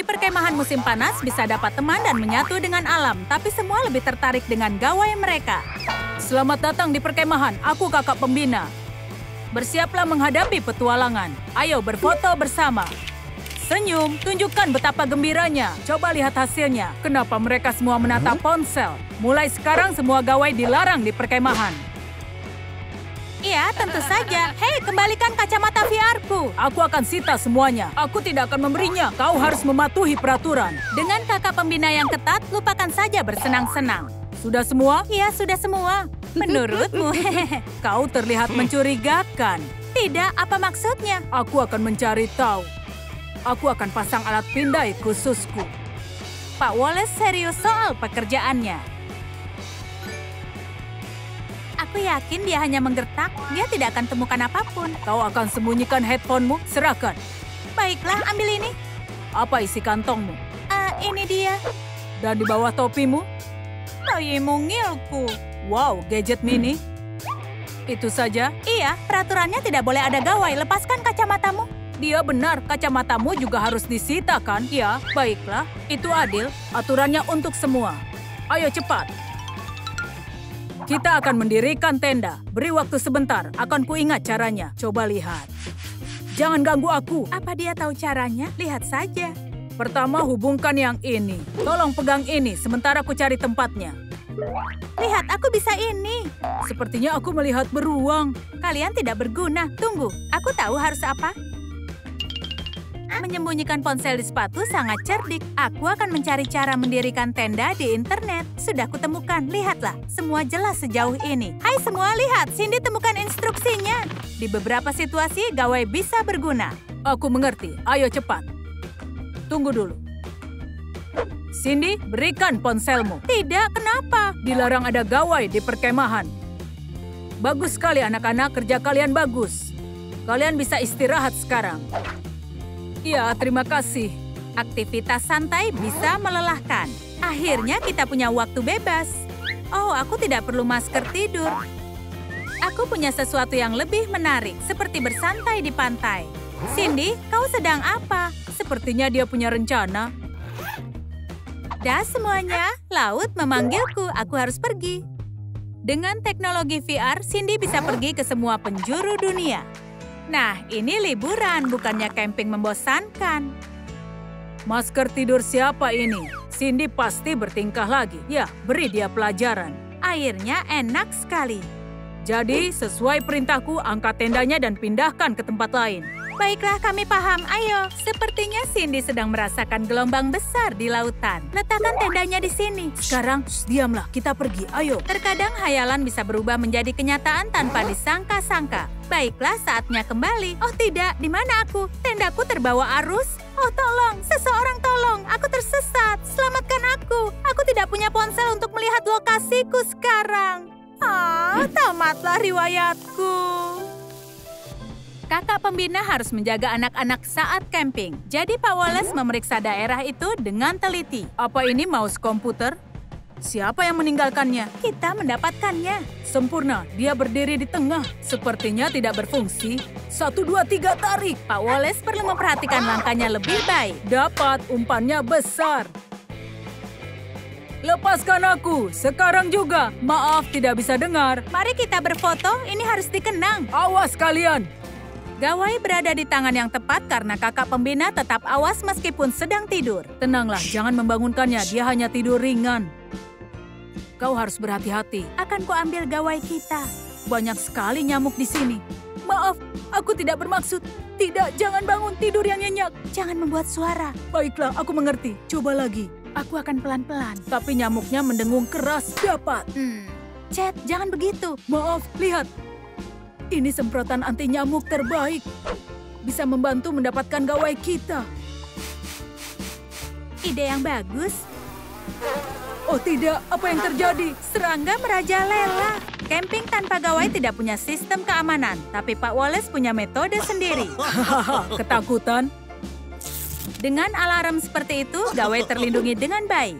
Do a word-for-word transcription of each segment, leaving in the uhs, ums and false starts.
Di perkemahan musim panas bisa dapat teman dan menyatu dengan alam, tapi semua lebih tertarik dengan gawai mereka. Selamat datang di perkemahan, aku kakak pembina. Bersiaplah menghadapi petualangan. Ayo berfoto bersama. Senyum, tunjukkan betapa gembiranya. Coba lihat hasilnya. Kenapa mereka semua menatap ponsel? Mulai sekarang semua gawai dilarang di perkemahan. Iya, tentu saja. Hei, kembalikan kacamata V R-ku. Aku akan sita semuanya. Aku tidak akan memberinya. Kau harus mematuhi peraturan. Dengan kakak pembina yang ketat, lupakan saja bersenang-senang. Sudah semua? Iya, sudah semua. Menurutmu, kau terlihat mencurigakan. Tidak, apa maksudnya? Aku akan mencari tahu. Aku akan pasang alat pindai khususku. Pak Wallace serius soal pekerjaannya. Aku yakin dia hanya menggertak. Dia tidak akan temukan apapun. Kau akan sembunyikan headphone-mu? Serahkan. Baiklah, ambil ini. Apa isi kantongmu? Uh, ini dia. Dan di bawah topimu? Bayi mungilku. Wow, gadget mini. Itu saja? Iya, peraturannya tidak boleh ada gawai. Lepaskan kacamatamu. Dia benar, kacamatamu juga harus disita, kan? Ya, baiklah. Itu adil. Aturannya untuk semua. Ayo cepat. Kita akan mendirikan tenda. Beri waktu sebentar. Akan kuingat caranya. Coba lihat. Jangan ganggu aku. Apa dia tahu caranya? Lihat saja. Pertama, hubungkan yang ini. Tolong pegang ini, sementara aku cari tempatnya. Lihat, aku bisa ini. Sepertinya aku melihat beruang. Kalian tidak berguna. Tunggu, aku tahu harus apa. Menyembunyikan ponsel di sepatu sangat cerdik. Aku akan mencari cara mendirikan tenda di internet. Sudah kutemukan, lihatlah. Semua jelas sejauh ini. Hai semua, lihat. Cindy temukan instruksinya. Di beberapa situasi, gawai bisa berguna. Aku mengerti. Ayo cepat. Tunggu dulu. Cindy, berikan ponselmu. Tidak, kenapa? Dilarang ada gawai di perkemahan. Bagus sekali anak-anak, kerja kalian bagus. Kalian bisa istirahat sekarang. Ya, terima kasih. Aktivitas santai bisa melelahkan. Akhirnya kita punya waktu bebas. Oh, aku tidak perlu masker tidur. Aku punya sesuatu yang lebih menarik, seperti bersantai di pantai. Cindy, kau sedang apa? Sepertinya dia punya rencana. Dah semuanya, laut memanggilku, aku harus pergi. Dengan teknologi V R, Cindy bisa pergi ke semua penjuru dunia. Nah, ini liburan, bukannya camping membosankan. Masker tidur siapa ini? Cindy pasti bertingkah lagi. Ya, beri dia pelajaran. Airnya enak sekali. Jadi, sesuai perintahku, angkat tendanya dan pindahkan ke tempat lain. Baiklah, kami paham. Ayo. Sepertinya Cindy sedang merasakan gelombang besar di lautan. Letakkan tendanya di sini. Sekarang, shh, diamlah. Kita pergi. Ayo. Terkadang hayalan bisa berubah menjadi kenyataan tanpa disangka-sangka. Baiklah, saatnya kembali. Oh tidak, di mana aku? Tendaku terbawa arus. Oh tolong, seseorang tolong. Aku tersesat. Selamatkan aku. Aku tidak punya ponsel untuk melihat lokasiku sekarang. Ah, tamatlah riwayatku. Kakak pembina harus menjaga anak-anak saat camping. Jadi Pak Wallace memeriksa daerah itu dengan teliti. Apa ini mouse komputer? Siapa yang meninggalkannya? Kita mendapatkannya. Sempurna, dia berdiri di tengah. Sepertinya tidak berfungsi. Satu, dua, tiga, tarik. Pak Wallace perlu memperhatikan langkahnya lebih baik. Dapat, umpannya besar. Lepaskan aku, sekarang juga. Maaf, tidak bisa dengar. Mari kita berfoto, ini harus dikenang. Awas kalian. Gawai berada di tangan yang tepat karena kakak pembina tetap awas meskipun sedang tidur. Tenanglah, jangan membangunkannya, dia hanya tidur ringan. Kau harus berhati-hati. Akan kuambil gawai kita. Banyak sekali nyamuk di sini. Maaf, aku tidak bermaksud. Tidak, jangan bangun, tidur yang nyenyak. Jangan membuat suara. Baiklah, aku mengerti. Coba lagi. Aku akan pelan-pelan. Tapi nyamuknya mendengung keras. Dapat. Hmm. Chat, jangan begitu. Maaf, lihat. Ini semprotan anti nyamuk terbaik. Bisa membantu mendapatkan gawai kita. Ide yang bagus. Oh tidak, apa yang terjadi? Serangga merajalela. Camping tanpa gawai tidak punya sistem keamanan. Tapi Pak Wallace punya metode sendiri. Ketakutan? Dengan alarm seperti itu, gawai terlindungi dengan baik.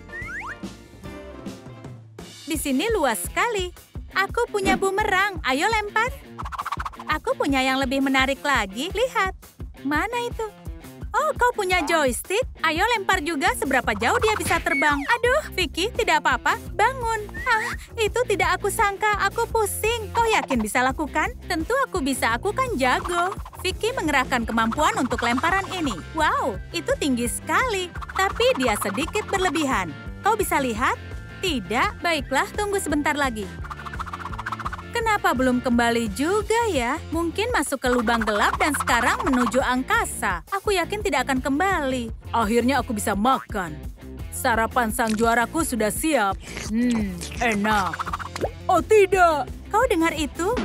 Di sini luas sekali. Aku punya bumerang, ayo lempar. Aku punya yang lebih menarik lagi, lihat. Mana itu? Oh, kau punya joystick? Ayo lempar juga seberapa jauh dia bisa terbang. Aduh, Vicky, tidak apa-apa. Bangun. Ah, itu tidak aku sangka. Aku pusing. Kau yakin bisa lakukan? Tentu aku bisa. Aku kan jago. Vicky mengerahkan kemampuan untuk lemparan ini. Wow, itu tinggi sekali. Tapi dia sedikit berlebihan. Kau bisa lihat? Tidak. Baiklah, tunggu sebentar lagi. Kenapa belum kembali juga ya? Mungkin masuk ke lubang gelap dan sekarang menuju angkasa. Aku yakin tidak akan kembali. Akhirnya aku bisa makan. Sarapan sang juaraku sudah siap. Hmm, enak. Oh tidak! Kau dengar itu?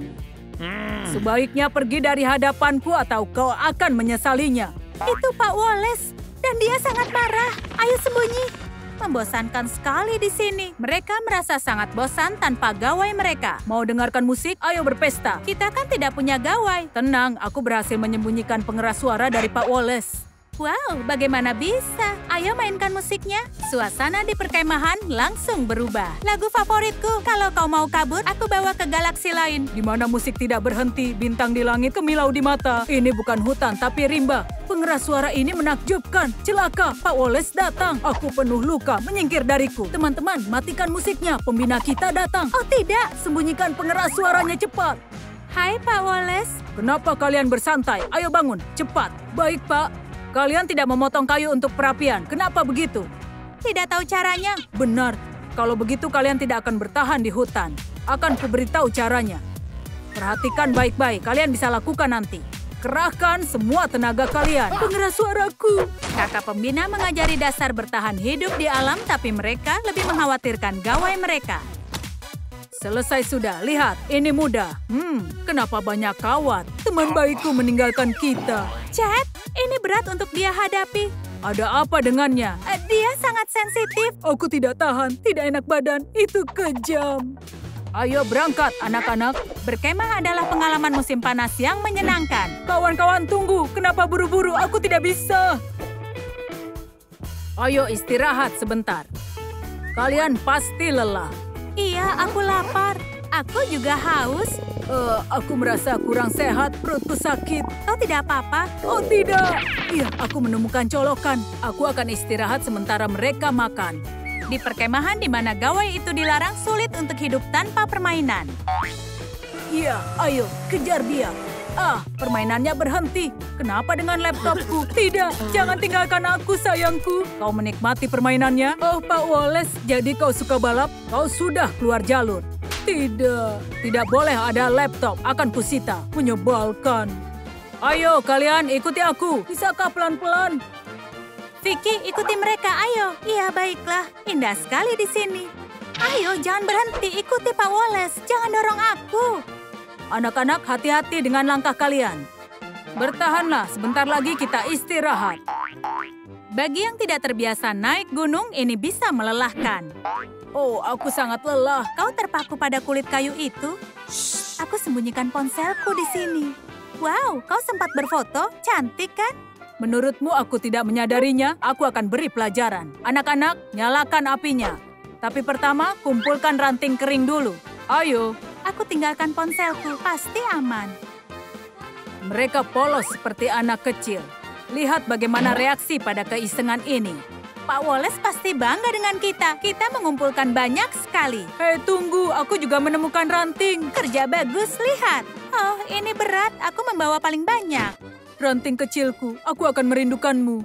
Sebaiknya pergi dari hadapanku atau kau akan menyesalinya. Itu Pak Wallace. Dan dia sangat marah. Ayo sembunyi. Membosankan sekali di sini. Mereka merasa sangat bosan tanpa gawai mereka. Mau dengarkan musik? Ayo berpesta. Kita kan tidak punya gawai. Tenang, aku berhasil menyembunyikan pengeras suara dari Pak Wallace. Wow, bagaimana bisa? Ayo mainkan musiknya. Suasana di perkemahan langsung berubah. Lagu favoritku. Kalau kau mau kabur, aku bawa ke galaksi lain. Di mana musik tidak berhenti, bintang di langit kemilau di mata. Ini bukan hutan, tapi rimba. Pengeras suara ini menakjubkan. Celaka, Pak Wallace datang. Aku penuh luka, menyingkir dariku. Teman-teman, matikan musiknya. Pembina kita datang. Oh tidak, sembunyikan pengeras suaranya cepat. Hai Pak Wallace. Kenapa kalian bersantai? Ayo bangun, cepat. Baik Pak. Kalian tidak memotong kayu untuk perapian. Kenapa begitu? Tidak tahu caranya. Benar. Kalau begitu kalian tidak akan bertahan di hutan. Akan kuberitahu caranya. Perhatikan baik-baik. Kalian bisa lakukan nanti. Kerahkan semua tenaga kalian. Pengeras suaraku. Kakak pembina mengajari dasar bertahan hidup di alam, tapi mereka lebih mengkhawatirkan gawai mereka. Selesai sudah. Lihat, ini mudah. Hmm, kenapa banyak kawat? Teman baikku meninggalkan kita. Chad, ini berat untuk dia hadapi. Ada apa dengannya? Uh, dia sangat sensitif. Aku tidak tahan, tidak enak badan. Itu kejam. Ayo berangkat, anak-anak. Berkemah adalah pengalaman musim panas yang menyenangkan. Kawan-kawan tunggu, kenapa buru-buru? Aku tidak bisa. Ayo istirahat sebentar. Kalian pasti lelah. Iya, aku lapar. Aku juga haus. Uh, aku merasa kurang sehat, perutku sakit. Kau tidak apa-apa? Oh tidak. Iya, aku menemukan colokan. Aku akan istirahat sementara mereka makan. Di perkemahan di mana gawai itu dilarang, sulit untuk hidup tanpa permainan. Iya, ayo, kejar dia. Ah, permainannya berhenti. Kenapa dengan laptopku? Tidak, jangan tinggalkan aku, sayangku. Kau menikmati permainannya? Oh, Pak Wallace, jadi kau suka balap? Kau sudah keluar jalur. Tidak, tidak boleh ada laptop. Akan kusita. Menyebalkan. Ayo, kalian ikuti aku. Bisakah pelan-pelan? Vicky, ikuti mereka, ayo. Iya, baiklah. Indah sekali di sini. Ayo, jangan berhenti. Ikuti Pak Wallace. Jangan dorong aku. Anak-anak, hati-hati dengan langkah kalian. Bertahanlah, sebentar lagi kita istirahat. Bagi yang tidak terbiasa naik gunung, ini bisa melelahkan. Oh, aku sangat lelah. Kau terpaku pada kulit kayu itu? Shh, aku sembunyikan ponselku di sini. Wow, kau sempat berfoto? Cantik kan? Menurutmu aku tidak menyadarinya? Aku akan beri pelajaran. Anak-anak, nyalakan apinya. Tapi pertama, kumpulkan ranting kering dulu. Ayo. Aku tinggalkan ponselku, pasti aman. Mereka polos seperti anak kecil. Lihat bagaimana reaksi pada keisengan ini. Pak Wallace pasti bangga dengan kita. Kita mengumpulkan banyak sekali. Hei, tunggu. Aku juga menemukan ranting. Kerja bagus, lihat. Oh, ini berat. Aku membawa paling banyak. Ranting kecilku, aku akan merindukanmu.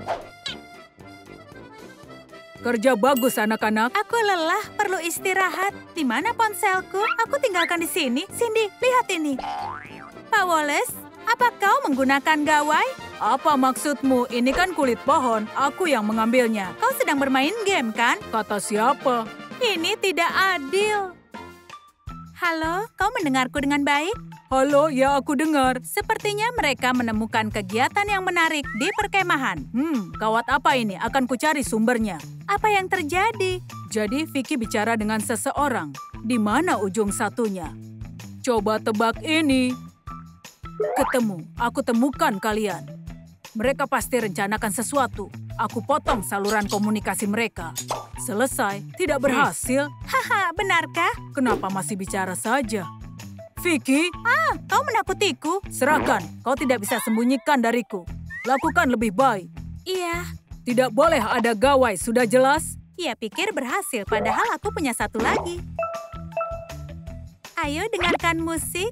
Kerja bagus, anak-anak. Aku lelah, perlu istirahat. Di mana ponselku? Aku tinggalkan di sini. Cindy, lihat ini. Pak Wallace, apa kau menggunakan gawai? Apa maksudmu? Ini kan kulit pohon. Aku yang mengambilnya. Kau sedang bermain game, kan? Kata siapa? Ini tidak adil. Halo, kau mendengarku dengan baik? Halo, ya aku dengar. Sepertinya mereka menemukan kegiatan yang menarik di perkemahan. Hmm, kawat apa ini? Akan kucari sumbernya. Apa yang terjadi? Jadi Vicky bicara dengan seseorang. Di mana ujung satunya? Coba tebak ini. Ketemu, aku temukan kalian. Mereka pasti rencanakan sesuatu. Aku potong saluran komunikasi mereka. Selesai, tidak berhasil. Haha, benarkah? Kenapa masih bicara saja? Vicky? Ah, kau menakutiku. Serahkan, kau tidak bisa sembunyikan dariku. Lakukan lebih baik. Iya. Tidak boleh ada gawai, sudah jelas? Ia pikir berhasil, padahal aku punya satu lagi. Ayo dengarkan musik.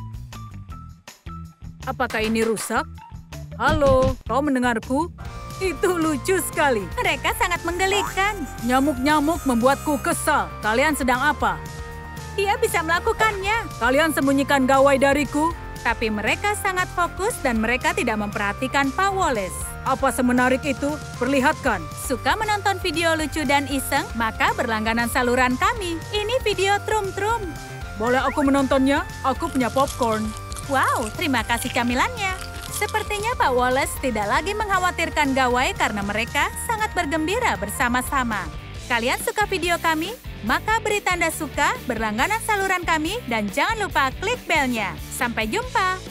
Apakah ini rusak? Halo, kau mendengarku? Itu lucu sekali. Mereka sangat menggelikan. Nyamuk-nyamuk membuatku kesal. Kalian sedang apa? Dia bisa melakukannya. Kalian sembunyikan gawai dariku? Tapi mereka sangat fokus dan mereka tidak memperhatikan Pak Wallace. Apa semenarik itu? Perlihatkan. Suka menonton video lucu dan iseng? Maka berlangganan saluran kami. Ini video Trum-Trum. Boleh aku menontonnya? Aku punya popcorn. Wow, terima kasih camilannya. Sepertinya Pak Wallace tidak lagi mengkhawatirkan gawai karena mereka sangat bergembira bersama-sama. Kalian suka video kami? Maka beri tanda suka, berlangganan saluran kami, dan jangan lupa klik belnya. Sampai jumpa!